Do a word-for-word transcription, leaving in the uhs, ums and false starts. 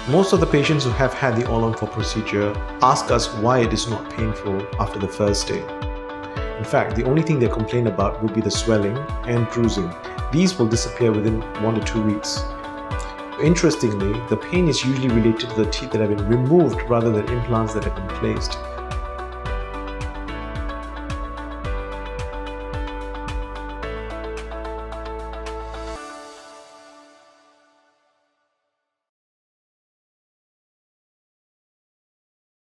Most of the patients who have had the all on four procedure ask us why it is not painful after the first day. In fact, the only thing they complain about would be the swelling and bruising. These will disappear within one to two weeks. Interestingly, the pain is usually related to the teeth that have been removed rather than implants that have been placed.